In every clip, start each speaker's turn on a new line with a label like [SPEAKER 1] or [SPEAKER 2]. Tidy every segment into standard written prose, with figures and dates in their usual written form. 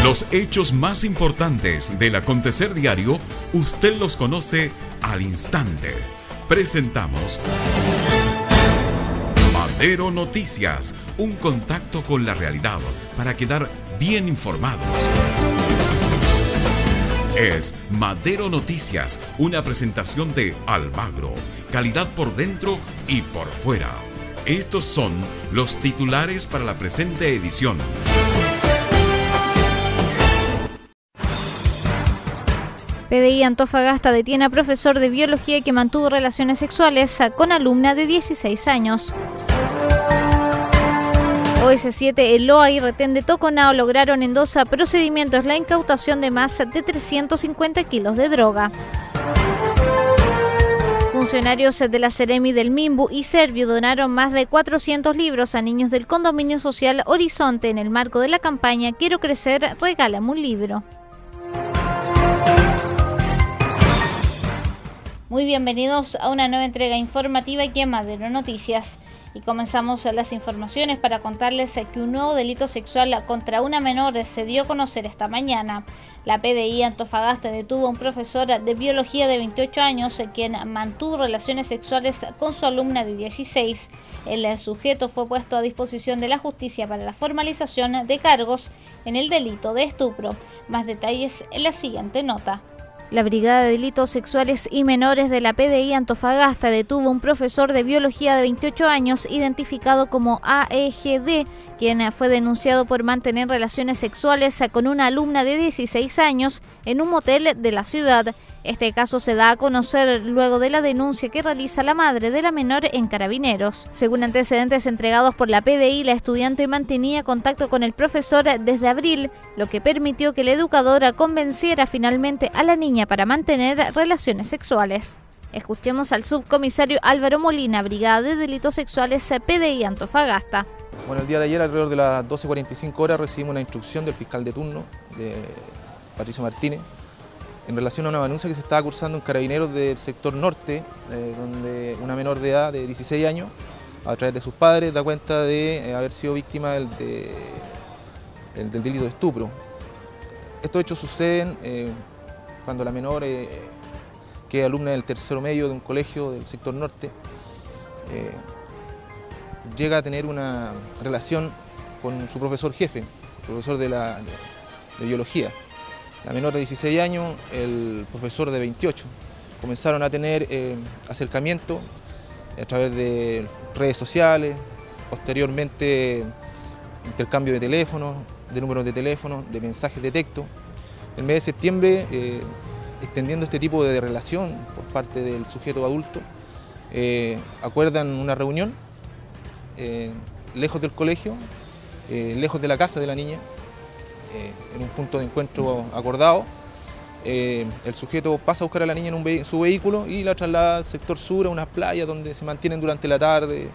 [SPEAKER 1] Los hechos más importantes del acontecer diario, usted los conoce al instante. Presentamos Madero Noticias, un contacto con la realidad para quedar bien informados. Es Madero Noticias, una presentación de Almagro, calidad por dentro y por fuera. Estos son los titulares para la presente edición.
[SPEAKER 2] PDI Antofagasta detiene a profesor de biología que mantuvo relaciones sexuales con alumna de 16 años. OS7, el LOA y retén de Toconao lograron en 2 procedimientos la incautación de más de 350 kilos de droga. Funcionarios de la Seremi del Minbu y Servio donaron más de 400 libros a niños del condominio social Horizonte en el marco de la campaña Quiero crecer, regálame un libro. Muy bienvenidos a una nueva entrega informativa aquí en Madero Noticias. Y comenzamos las informaciones para contarles que un nuevo delito sexual contra una menor se dio a conocer esta mañana. La PDI Antofagasta detuvo a un profesor de biología de 28 años quien mantuvo relaciones sexuales con su alumna de 16. El sujeto fue puesto a disposición de la justicia para la formalización de cargos en el delito de estupro. Más detalles en la siguiente nota. La Brigada de Delitos Sexuales y Menores de la PDI Antofagasta detuvo a un profesor de biología de 28 años identificado como AEGD, quien fue denunciado por mantener relaciones sexuales con una alumna de 16 años en un motel de la ciudad. Este caso se da a conocer luego de la denuncia que realiza la madre de la menor en Carabineros. Según antecedentes entregados por la PDI, la estudiante mantenía contacto con el profesor desde abril, lo que permitió que la educadora convenciera finalmente a la niña para mantener relaciones sexuales. Escuchemos al subcomisario Álvaro Molina, Brigada de Delitos Sexuales PDI Antofagasta.
[SPEAKER 3] Bueno, el día de ayer, alrededor de las 12:45 horas, recibimos una instrucción del fiscal de turno, de Patricio Martínez, en relación a una denuncia que se estaba cursando en Carabineros del sector norte, donde una menor de edad de 16 años, a través de sus padres, da cuenta de haber sido víctima del delito de estupro. Estos hechos suceden cuando la menor, que es alumna del tercero medio de un colegio del sector norte, llega a tener una relación con su profesor jefe, profesor de biología. La menor de 16 años, el profesor de 28. Comenzaron a tener acercamiento a través de redes sociales, posteriormente intercambio de teléfonos, de números de teléfono, de mensajes de texto. El mes de septiembre, extendiendo este tipo de relación por parte del sujeto adulto, acuerdan una reunión lejos del colegio, lejos de la casa de la niña, en un punto de encuentro acordado. El sujeto pasa a buscar a la niña en su vehículo y la traslada al sector sur, a unas playas donde se mantienen durante la tarde,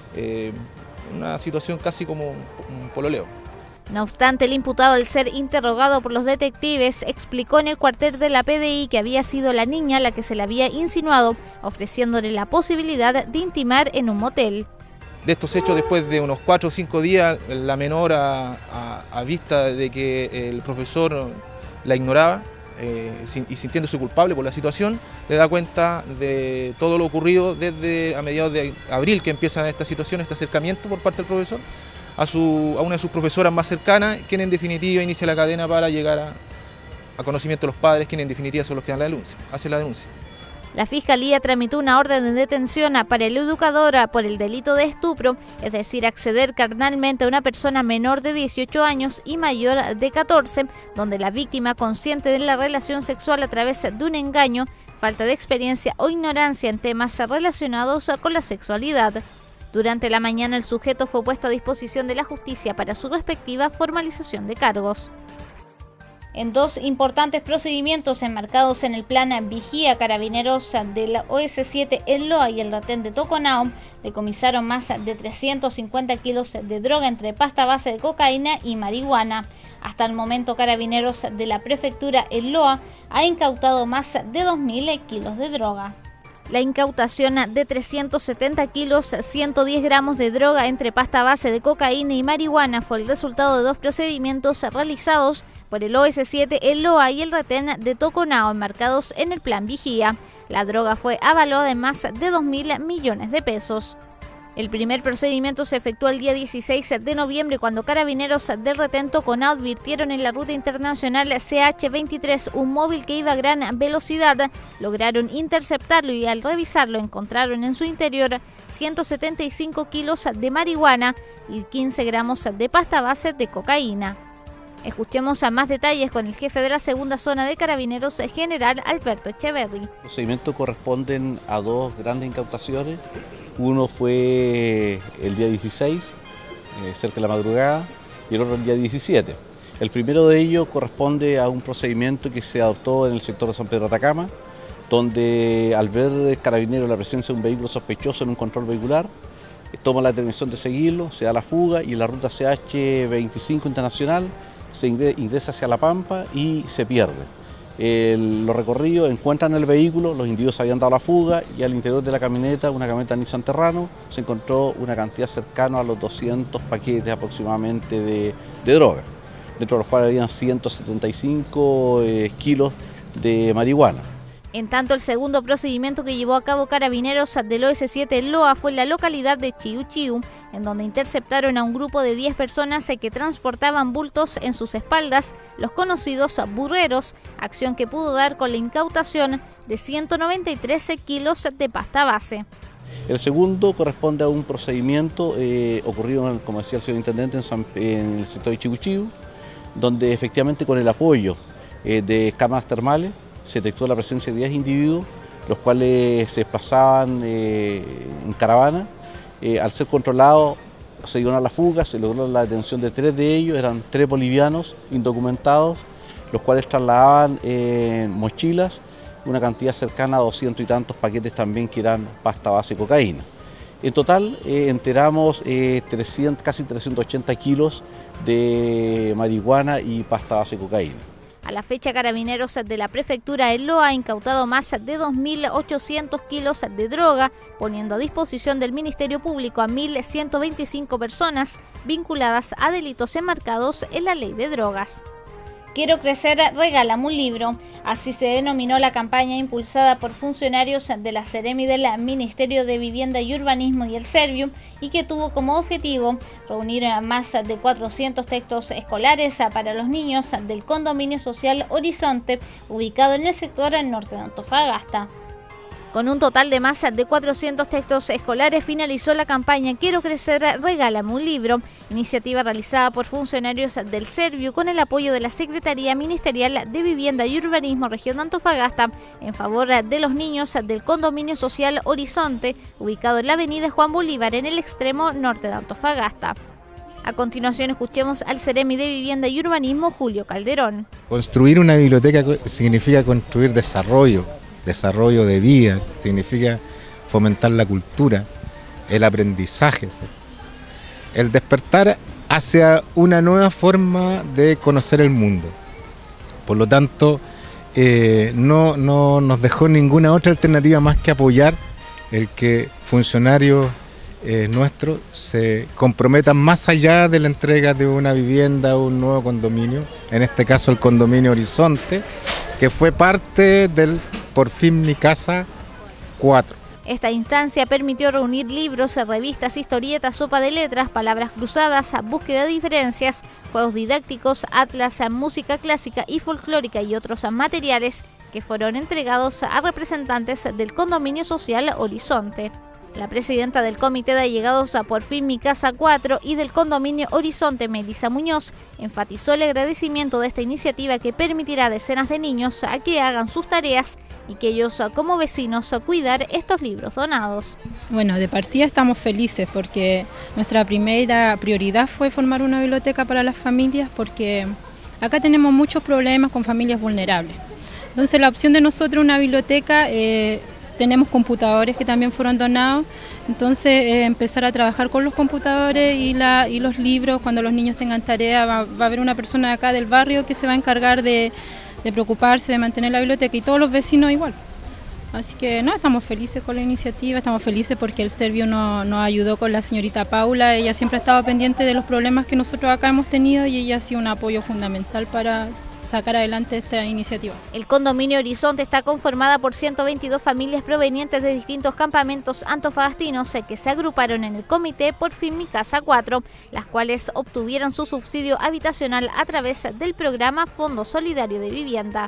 [SPEAKER 3] una situación casi como un pololeo.
[SPEAKER 2] No obstante, el imputado, al ser interrogado por los detectives, explicó en el cuartel de la PDI que había sido la niña la que se le había insinuado, ofreciéndole la posibilidad de intimar en un motel.
[SPEAKER 3] De estos hechos, después de unos 4 o 5 días, la menor, a vista de que el profesor la ignoraba y sintiéndose culpable por la situación, le da cuenta de todo lo ocurrido desde a mediados de abril, que empieza esta situación, este acercamiento por parte del profesor a una de sus profesoras más cercanas, quien en definitiva inicia la cadena para llegar a conocimiento de los padres, quienes en definitiva son los que dan hacen la denuncia.
[SPEAKER 2] La Fiscalía tramitó una orden de detención para el educador por el delito de estupro, es decir, acceder carnalmente a una persona menor de 18 años y mayor de 14, donde la víctima, consciente de la relación sexual a través de un engaño, falta de experiencia o ignorancia en temas relacionados con la sexualidad. Durante la mañana, el sujeto fue puesto a disposición de la justicia para su respectiva formalización de cargos. En 2 importantes procedimientos enmarcados en el plan Vigía, Carabineros de la OS7, el LOA y el retén de Toconao decomisaron más de 350 kilos de droga entre pasta base de cocaína y marihuana. Hasta el momento, Carabineros de la Prefectura, el LOA, ha incautado más de 2.000 kilos de droga. La incautación de 370 kilos, 110 gramos de droga entre pasta base de cocaína y marihuana fue el resultado de 2 procedimientos realizados por el OS7, el LOA y el retén de Toconao enmarcados en el plan vigía. La droga fue avaluada en más de 2.000 millones de pesos. El primer procedimiento se efectuó el día 16 de noviembre cuando carabineros del retén Toconao advirtieron en la ruta internacional CH23 un móvil que iba a gran velocidad. Lograron interceptarlo y al revisarlo encontraron en su interior 175 kilos de marihuana y 15 gramos de pasta base de cocaína. Escuchemos a más detalles con el jefe de la segunda zona de Carabineros, general Alberto Echeverri.
[SPEAKER 4] Los procedimientos corresponden a dos grandes incautaciones. Uno fue el día 16, cerca de la madrugada, y el otro el día 17. El primero de ellos corresponde a un procedimiento que se adoptó en el sector de San Pedro de Atacama, donde al ver Carabineros la presencia de un vehículo sospechoso en un control vehicular, toma la determinación de seguirlo, se da la fuga y en la ruta CH25 internacional se ingresa hacia La Pampa y se pierde. Los recorridos encuentran el vehículo, los individuos habían dado la fuga y al interior de la camioneta, una camioneta Nissan Terrano, se encontró una cantidad cercana a los 200 paquetes aproximadamente de droga, dentro de los cuales habían 175 kilos de marihuana.
[SPEAKER 2] En tanto, el segundo procedimiento que llevó a cabo Carabineros del OS7 LOA fue en la localidad de Chiu Chiu, en donde interceptaron a un grupo de 10 personas que transportaban bultos en sus espaldas, los conocidos burreros, acción que pudo dar con la incautación de 193 kilos de pasta base.
[SPEAKER 4] El segundo corresponde a un procedimiento ocurrido, como decía el señor intendente, en el sector de Chiu Chiu, donde efectivamente con el apoyo de cámaras termales se detectó la presencia de 10 individuos, los cuales se desplazaban en caravana. Al ser controlados se dieron a la fuga, se logró la detención de 3 de ellos, eran 3 bolivianos indocumentados, los cuales trasladaban en mochilas una cantidad cercana a 200 y tantos paquetes también que eran pasta base y cocaína. En total enteramos casi 380 kilos de marihuana y pasta base y cocaína.
[SPEAKER 2] A la fecha, Carabineros de la Prefectura del LOA ha incautado más de 2.800 kilos de droga, poniendo a disposición del Ministerio Público a 1.125 personas vinculadas a delitos enmarcados en la Ley de Drogas. Quiero crecer, regálame un libro. Así se denominó la campaña impulsada por funcionarios de la Seremi del Ministerio de Vivienda y Urbanismo y el Servium y que tuvo como objetivo reunir más de 400 textos escolares para los niños del condominio social Horizonte, ubicado en el sector norte de Antofagasta. Con un total de más de 400 textos escolares finalizó la campaña Quiero crecer, regálame un libro, iniciativa realizada por funcionarios del Serviu con el apoyo de la Secretaría Ministerial de Vivienda y Urbanismo Región de Antofagasta en favor de los niños del condominio social Horizonte, ubicado en la avenida Juan Bolívar en el extremo norte de Antofagasta. A continuación escuchemos al Seremi de Vivienda y Urbanismo, Julio Calderón.
[SPEAKER 5] Construir una biblioteca significa construir desarrollo de vida, significa fomentar la cultura, el aprendizaje, ¿sí? El despertar hacia una nueva forma de conocer el mundo. Por lo tanto, no nos dejó ninguna otra alternativa más que apoyar el que funcionarios nuestros se comprometan más allá de la entrega de una vivienda o un nuevo condominio, en este caso el condominio Horizonte, que fue parte del Por fin mi casa 4.
[SPEAKER 2] Esta instancia permitió reunir libros, revistas, historietas, sopa de letras, palabras cruzadas, búsqueda de diferencias, juegos didácticos, atlas, música clásica y folclórica y otros materiales que fueron entregados a representantes del condominio social Horizonte. La presidenta del Comité de Allegados a Por fin mi casa 4 y del condominio Horizonte, Melissa Muñoz, enfatizó el agradecimiento de esta iniciativa que permitirá a decenas de niños a que hagan sus tareas y que ellos como vecinos cuidar estos libros donados.
[SPEAKER 6] Bueno, de partida estamos felices porque nuestra primera prioridad fue formar una biblioteca para las familias porque acá tenemos muchos problemas con familias vulnerables. Entonces la opción de nosotros una biblioteca, tenemos computadores que también fueron donados, entonces empezar a trabajar con los computadores y los libros. Cuando los niños tengan tarea va a haber una persona de acá del barrio que se va a encargar de preocuparse, de mantener la biblioteca y todos los vecinos igual. Así que no, estamos felices con la iniciativa, estamos felices porque el Servio nos ayudó con la señorita Paula. Ella siempre ha estado pendiente de los problemas que nosotros acá hemos tenido y ella ha sido un apoyo fundamental para sacar adelante esta iniciativa.
[SPEAKER 2] El condominio Horizonte está conformada por 122 familias provenientes de distintos campamentos antofagastinos que se agruparon en el comité Por Fin Mi Casa 4, las cuales obtuvieron su subsidio habitacional a través del programa Fondo Solidario de Vivienda.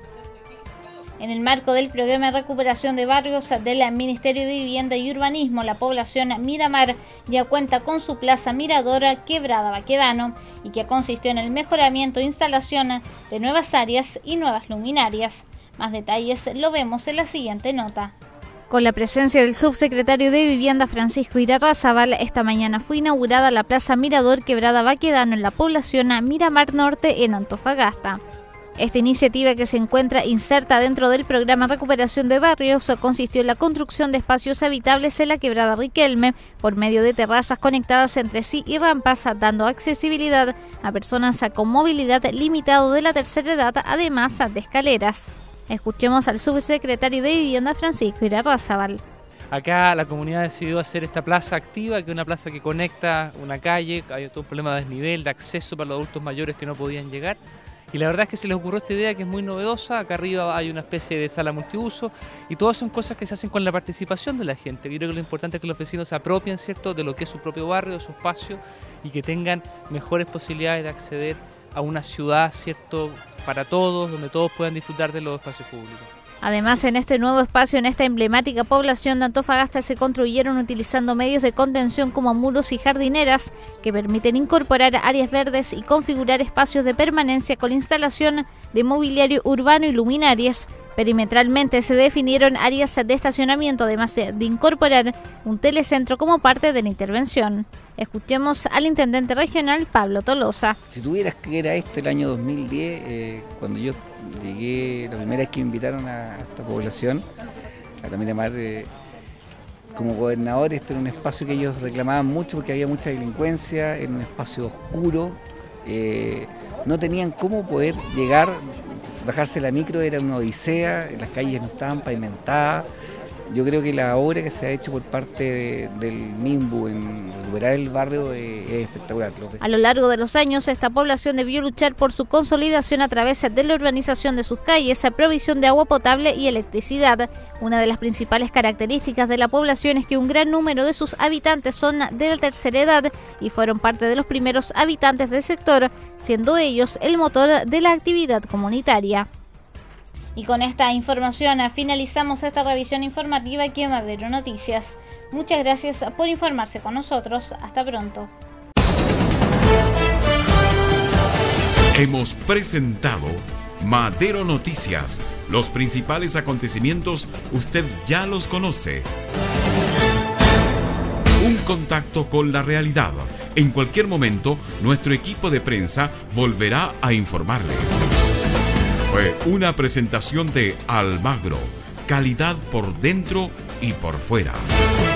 [SPEAKER 2] En el marco del programa de recuperación de barrios del Ministerio de Vivienda y Urbanismo, la población Miramar ya cuenta con su plaza miradora Quebrada Baquedano y que consistió en el mejoramiento e instalación de nuevas áreas y nuevas luminarias. Más detalles lo vemos en la siguiente nota. Con la presencia del subsecretario de Vivienda Francisco Irarrázaval, esta mañana fue inaugurada la plaza Mirador Quebrada Baquedano en la población Miramar Norte en Antofagasta. Esta iniciativa, que se encuentra inserta dentro del programa Recuperación de Barrios, consistió en la construcción de espacios habitables en la Quebrada Riquelme por medio de terrazas conectadas entre sí y rampas, dando accesibilidad a personas con movilidad limitada de la tercera edad, además de escaleras. Escuchemos al subsecretario de Vivienda Francisco Irarrázaval.
[SPEAKER 7] Acá la comunidad decidió hacer esta plaza activa, que es una plaza que conecta una calle. Hay todo un problema de desnivel, de acceso para los adultos mayores que no podían llegar. Y la verdad es que se les ocurrió esta idea que es muy novedosa. Acá arriba hay una especie de sala multiuso y todas son cosas que se hacen con la participación de la gente. Yo creo que lo importante es que los vecinos se apropien, ¿cierto?, de lo que es su propio barrio, de su espacio, y que tengan mejores posibilidades de acceder a una ciudad, ¿cierto?, para todos, donde todos puedan disfrutar de los espacios públicos.
[SPEAKER 2] Además, en este nuevo espacio, en esta emblemática población de Antofagasta, se construyeron utilizando medios de contención como muros y jardineras que permiten incorporar áreas verdes y configurar espacios de permanencia con instalación de mobiliario urbano y luminarias. Perimetralmente se definieron áreas de estacionamiento, además de incorporar un telecentro como parte de la intervención. Escuchemos al intendente regional Pablo Tolosa.
[SPEAKER 8] Si tuvieras que era esto el año 2010, cuando yo llegué, la primera vez que me invitaron a esta población, a la Miramar, como gobernador, este era un espacio que ellos reclamaban mucho porque había mucha delincuencia, era un espacio oscuro, no tenían cómo poder llegar, bajarse la micro era una odisea, las calles no estaban pavimentadas. Yo creo que la obra que se ha hecho por parte del MIMBU en recuperar el barrio es espectacular.
[SPEAKER 2] A lo largo de los años, esta población debió luchar por su consolidación a través de la urbanización de sus calles, provisión de agua potable y electricidad. Una de las principales características de la población es que un gran número de sus habitantes son de la tercera edad y fueron parte de los primeros habitantes del sector, siendo ellos el motor de la actividad comunitaria. Y con esta información finalizamos esta revisión informativa aquí en Madero Noticias. Muchas gracias por informarse con nosotros. Hasta pronto.
[SPEAKER 1] Hemos presentado Madero Noticias. Los principales acontecimientos usted ya los conoce. Un contacto con la realidad. En cualquier momento, nuestro equipo de prensa volverá a informarle. Fue una presentación de Almagro, calidad por dentro y por fuera.